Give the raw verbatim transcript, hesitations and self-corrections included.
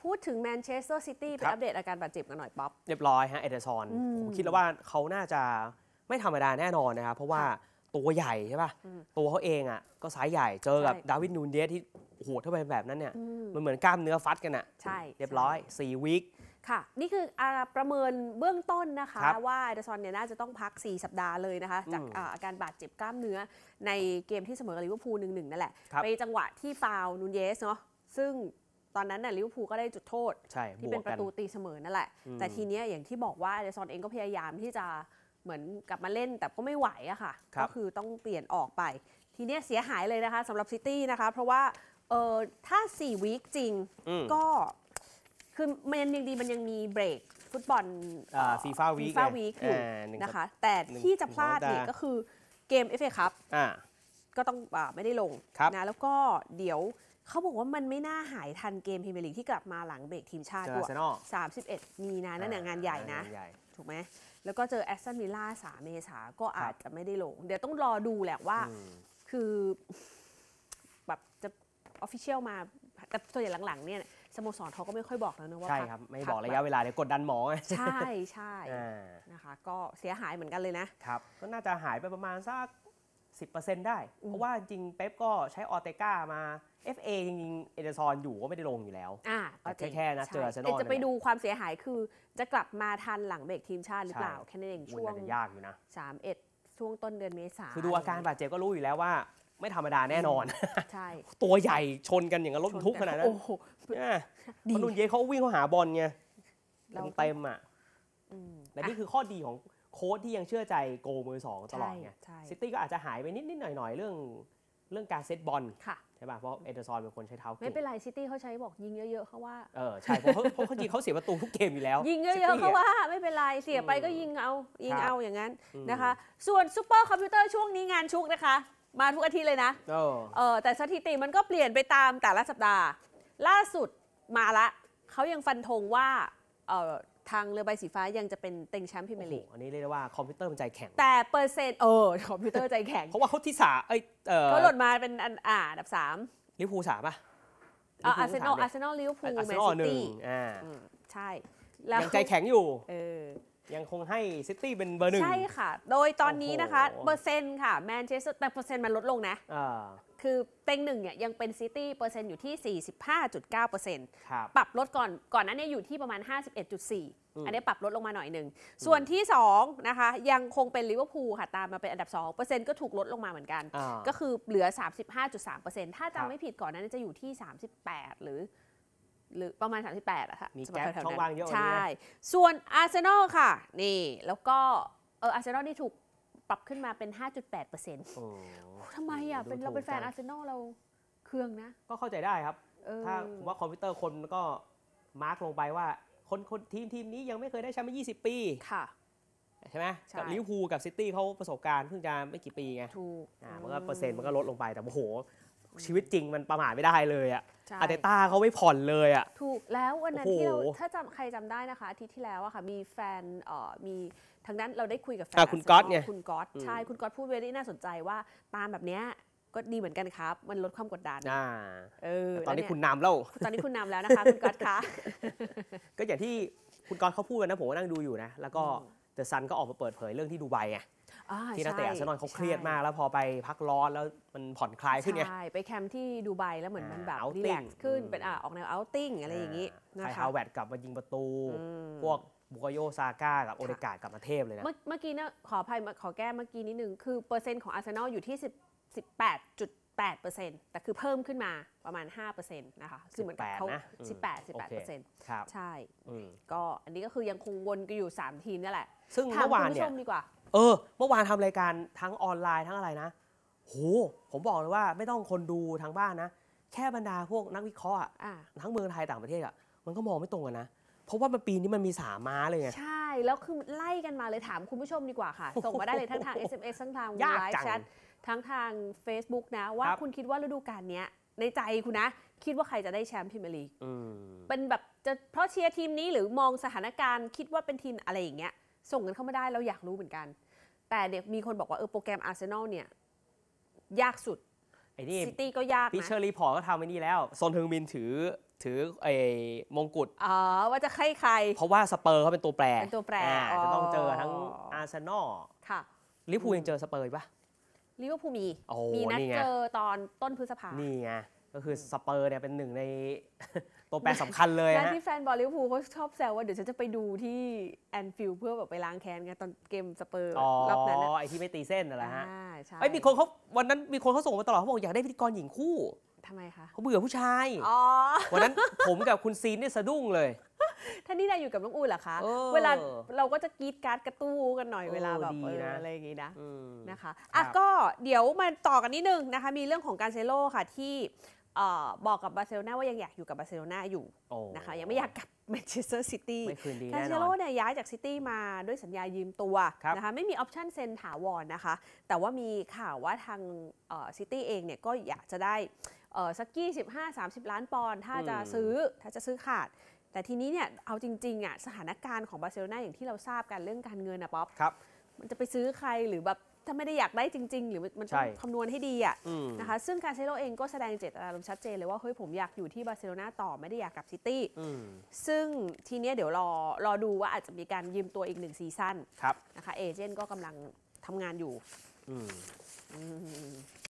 พูดถึงแมนเชสเตอร์ซิตี้ไปอัปเดตอาการบาดเจ็บกันหน่อยป๊อปเรียบร้อยฮะเอเดอร์ซอนผมคิดแล้วว่าเขาน่าจะไม่ธรรมดาแน่นอนนะครับเพราะว่าตัวใหญ่ใช่ป่ะตัวเขาเองอ่ะก็สายใหญ่เจอกับดาวิดนูนเยสที่โหดเข้าไปแบบนั้นเนี่ยมันเหมือนกล้ามเนื้อฟัดกันอ่ะใช่เรียบร้อยสี่วีคค่ะนี่คือประเมินเบื้องต้นนะคะว่าเอเดอร์ซอนเนี่ยน่าจะต้องพักสี่สัปดาห์เลยนะคะจากอาการบาดเจ็บกล้ามเนื้อในเกมที่เสมอกับลิเวอร์พูล หนึ่งหนึ่ง นั่นแหละไปจังหวะที่ฟาวล์นูนเยสเนาะซึ่งตอนนั้นน่ะลิเวอร์พูลก็ได้จุดโทษที่เป็นประตูตีเสมอนั่นแหละแต่ทีเนี้ยอย่างที่บอกว่าเอเดอร์ซอนเองก็พยายามที่จะเหมือนกลับมาเล่นแต่ก็ไม่ไหวอะค่ะก็คือต้องเปลี่ยนออกไปทีเนี้ยเสียหายเลยนะคะสำหรับซิตี้นะคะเพราะว่าเออถ้าสี่วีคจริงก็คือมันยังดีมันยังมีเบรกฟุตบอลฟีฟ่าวีคอยู่นะคะแต่ที่จะพลาดเนี่ยก็คือเกม เอฟ เอ คัพก็ต้องไม่ได้ลงนะแล้วก็เดี๋ยวเขาบอกว่ามันไม่น่าหายทันเกมพรีเมียร์ลีกที่กลับมาหลังเบรกทีมชาติด้วยสามสิบเอ็ดมีนานั่นเนี่ยงานใหญ่นะถูกไหมแล้วก็เจอแอสตันวิลล่าสามเมษาก็อาจจะไม่ได้ลงเดี๋ยวต้องรอดูแหละว่าคือแบบจะออฟฟิเชียลมาแต่ส่วนใหญ่หลังๆเนี่ยสโมสรเขาก็ไม่ค่อยบอกแล้วนะว่าใช่ครับไม่บอกระยะเวลาเดี๋ยวกดดันหมอใช่ใช่นะคะก็เสียหายเหมือนกันเลยนะครับก็น่าจะหายไปประมาณสัก สิบเปอร์เซ็นต์ ได้เพราะว่าจริงเป๊ปก็ใช้ออเตก้ามา เอฟ เอ จริงๆเอเดอร์ซอนอยู่ก็ไม่ได้ลงอยู่แล้วอ่าแค่แค่นะเจออาร์เซนอลจะไปดูความเสียหายคือจะกลับมาทันหลังเบรกทีมชาติหรือเปล่าแค่นั้นเองช่วงยากอยู่นะสามสิบเอ็ดช่วงต้นเดือนเมษาคือดูอาการบาดเจ็บก็รู้อยู่แล้วว่าไม่ธรรมดาแน่นอนใช่ตัวใหญ่ชนกันอย่างกับรถบรรทุกขนาดนั้นโอ้โหเพราะนุ่นเย่เขาวิ่งเข้าหาบอลไงเต็มอ่ะแต่นี่คือข้อดีของโค้ชที่ยังเชื่อใจโกมือสองตลอดไงซิตี้ก็อาจจะหายไปนิดๆหน่อยๆเรื่องเรื่องการเซตบอลใช่ป่ะเพราะเอเดอร์ซอนเป็นคนใช้เท้าไม่เป็นไรซิตี้เขาใช้บอกยิงเยอะๆเขาว่าเออใช่เพราะเพราะเขาจริงเขาเสียประตูทุกเกมอยู่แล้วยิงเยอะๆเขาว่าไม่เป็นไรเสียไปก็ยิงเอายิงเอาอย่างนั้นนะคะส่วนซูเปอร์คอมพิวเตอร์ช่วงนี้งานชุกนะคะมาทุกอาทิตย์เลยนะเออแต่สถิติมันก็เปลี่ยนไปตามแต่ละสัปดาห์ล่าสุดมาละเขายังฟันธงว่าเออทางเรือใบสีฟ้ายังจะเป็นเต็งแชมป์พรีเมียร์ลีกอันนี้เรียกได้ว่าคอมพิวเตอร์มันใจแข็งแต่เปอร์เซ็นต์เออคอมพิวเตอร์ใจแข็งเพราะว่าเขาที่สามเอ้ยเขาหล่นมาเป็นอ่าอันดับสามลิเวอร์พูลสามป่ะอาร์เซนอลอาร์เซนอลลิเวอร์พูลแมนซิตี้อ่าใช่ยังใจแข็งอยู่เออยังคงให้ซิตี้เป็นเบอร์หนึ่งใช่ค่ะโดยตอนนี้นะคะเปอร์เซ็นต์ค่ะแมนเชสเตอร์แต่เปอร์เซ็นต์มันลดลงนะคือเต็งหนึ่งเนี่ยยังเป็นซิตี้เปอร์เซ็นต์อยู่ที่ สี่สิบห้าจุดเก้าเปอร์เซ็นต์ ปรับลดก่อนก่อนนั้นเนี่ยอยู่ที่ประมาณ ห้าสิบเอ็ดจุดสี่ อันนี้ปรับลดลงมาหน่อยหนึ่งส่วนที่สองนะคะยังคงเป็นลิเวอร์พูลค่ะตามมาเป็นอันดับสองเปอร์เซ็นต์ก็ถูกลดลงมาเหมือนกันก็คือเหลือ สามสิบห้าจุดสามเปอร์เซ็นต์ ถ้าจำไม่ผิดก่อนนั้นจะอยู่ที่สามสิบแปดหรือหรือประมาณสามสิบแปดอะค่ะมีแก๊ปช่องว่างเยอะใช่ส่วนอาร์เซนอลค่ะนี่แล้วก็เอออาร์เซนอลนี่ถูกปรับขึ้นมาเป็น ห้าจุดแปดเปอร์เซ็นต์ ทำไมอ่ะเป็นเราเป็นแฟนอาร์เซนอลเราเครื่องนะก็เข้าใจได้ครับถ้าผมว่าคอมพิวเตอร์คนก็มาร์กลงไปว่าคนคนทีมทีมนี้ยังไม่เคยได้แชมป์มายี่สิบปีค่ะใช่ไหมกับลิเวอร์พูลกับซิตี้เขาประสบการณ์เพิ่งจะไม่กี่ปีไงถูกอ่ามันก็เปอร์เซ็นต์มันก็ลดลงไปแต่โอ้โหชีวิตจริงมันประมาทไม่ได้เลยอ่ะอาร์เตต้าเขาไม่ผ่อนเลยอ่ะถูกแล้ววันนั้นที่เราถ้าจำใครจำได้นะคะอาทิตย์ที่แล้วอะค่ะมีแฟนเอ่อมีทางนั้นเราได้คุยกับแฟนคุณก๊อตเนี่ยคุณก๊อตใช่คุณก๊อตพูดไว้ที่น่าสนใจว่าตามแบบเนี้ยก็ดีเหมือนกันครับมันลดความกดดันอ่าเออตอนนี้คุณนำแล้วตอนนี้คุณนำแล้วนะคะคุณก๊อตคะก็อย่างที่คุณก๊อตเขาพูดกันนะผมก็นั่งดูอยู่นะแล้วก็เดอะซันก็ออกมาเปิดเผยเรื่องที่ดูไบไงที่นักเตะอาร์เซนอลเขาเครียดมากแล้วพอไปพักร้อนแล้วมันผ่อนคลายขึ้นไงใช่ไปแคมป์ที่ดูไบแล้วเหมือนมันแบบรีแลกซ์ขึ้นเป็นอ่าออกแนวเอาท์ติ้งอะไรอย่างนี้นะคะไคลฮาวเวิร์ดกลับมายิงประตูพวกบุกโยซาก้ากับโอเดกาดกลับมาเทพเลยนะเมื่อกี้นะขออภัยขอแก้เมื่อกี้นิดนึงคือเปอร์เซ็นต์ของอาร์เซนอลอยู่ที่สิบแปดจุดแปดเปอร์เซ็นต์ แต่คือเพิ่มขึ้นมาประมาณ ห้าเปอร์เซ็นต์ นะคะคือเหมือนกับเขาสิบแปด สิบแปดเปอร์เซ็นต์ ใช่ก็อันนี้ก็คือยังคงวนกันอยู่สามทีมนี่แหละซึ่งเมื่อวานเนี่ยดีกว่าเออเมื่อวานทำรายการทั้งออนไลน์ทั้งอะไรนะโหผมบอกเลยว่าไม่ต้องคนดูทางบ้านนะแค่บรรดาพวกนักวิเคราะห์ทั้งเมืองไทยต่างประเทศอ่ะมันก็มองไม่ตรงกันนะเพราะว่ามันปีนี้มันมีสามม้าเลยไงใช่แล้วคือไล่กันมาเลยถามคุณผู้ชมดีกว่าค่ะส่งมาได้เลยทั้งทาง เอส เอ็ม เอส ทั้งทางไลฟ์แชททั้งทาง Facebook นะว่าคุณคิดว่าฤดูกาลนี้ในใจคุณนะคิดว่าใครจะได้แชมป์พรีเมียร์ลีกเป็นแบบจะเพราะเชียร์ทีมนี้หรือมองสถานการณ์คิดว่าเป็นทีมอะไรอย่างเงี้ยส่งกันเข้ามาได้เราอยากรู้เหมือนกันแต่เด็กมีคนบอกว่าเออโปรแกรมอาร์เซนอลเนี่ยยากสุดไอ้นี่ซิตี้ก็ยากนะพิชเชอร์รีพอร์ตก็ทำไอ้นี่แล้วซอนเทิงมินถือถือไอ้มงกุฎอ๋อว่าจะใครใครเพราะว่าสเปอร์เขาเป็นตัวแปรเป็นตัวแปรจะต้องเจอทั้งอาร์เซนอลค่ะลิเวอร์พูลยังเจอสเปอร์ป่ะลิเวอร์พูลมีโอ้มีนัดนี่ไงเจอตอนต้นพฤษภานี่ไงก็คือสเปอร์เนี่ยเป็นหนึ่งใน ตัวแปรสำคัญเลยและฮะที่แฟนบอลลิเวอร์พูลเขาชอบแซวว่าเดี๋ยวฉันจะไปดูที่แอนฟิลด์เพื่อแบบไปล้างแค้นไงตอนเกมสเปอร์รอบนั้นอ๋อไอที่ไม่ตีเส้นอะไรฮะอ่าใช่ไอ้ยมีคนเขาวันนั้นมีคนเขาส่งมาตลอดเขาบอกอยากได้พิธีกรหญิงคู่ทำไมคะเขาเบื่อผู้ชายอ๋อวันนั้นผมกับคุณซีนเนี่ยสะดุ้งเลยท่านนี่ได้อยู่กับน้องอู๋เหรอคะเออเวลาเราก็จะกรีดการ์ดกระตู้กันหน่อยเออเวลาแบบดีเออนะอะไรอย่างงี้นะอืมนะคะครับอ่ะก็เดี๋ยวมาต่อกันนิดนึงนะคะมีเรื่องของการเซโร่ค่ะที่เอ่อบอกกับบาร์เซโลนาว่ายังอยากอยู่กับบาร์เซโลนาอยู่โอ้นะคะยังไม่อยากกลับแมนเชสเตอร์ซิตี้ไม่คืนดีกาแน่เซนอโร่นเนี่ยย้ายจากซิตี้มาด้วยสัญญายืมตัวครับนะคะไม่มีออปชั่นเซ็นถาวรนะคะแต่ว่ามีข่าวว่าทางซิตี้เองเนี่ยก็อยากจะได้เอ่อสักยี่สิบห้าสามสิบล้านปอนด์ถ้าจะซื้อถ้าจะซื้อขาดแต่ทีนี้เนี่ยเอาจริงๆอ่ะสถานการณ์ของบาร์เซโลนาอย่างที่เราทราบกันเรื่องการเงินนะป๊อปครับมันจะไปซื้อใครหรือแบบถ้าไม่ได้อยากได้จริงๆ หรือมันต้องใช่คำนวณให้ดีอ่ะอืมนะคะซึ่งการเซโร่เองก็แสดงเจตนารมณ์ชัดเจนเลยว่าเฮ้ยผมอยากอยู่ที่บาร์เซโลนาต่อไม่ได้อยากกลับซิตี้อืมซึ่งทีเนี้ยเดี๋ยวรอรอดูว่าอาจจะมีการยืมตัวอีกหนึ่งซีซั่นครับนะคะเอเจนต์ก็กำลังทำงานอยู่อืมอืม